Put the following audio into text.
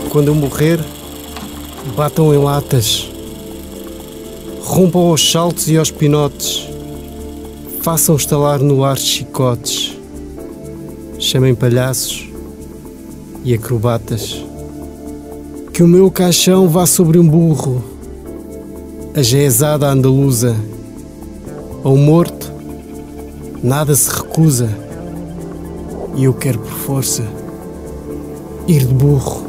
quando eu morrer, batam em latas, rompam aos saltos e aos pinotes, façam estalar no ar chicotes, chamem palhaços e acrobatas. Que o meu caixão vá sobre um burro, ajeezada andaluza. Ao morto, nada se recusa, e eu quero por força ir de burro.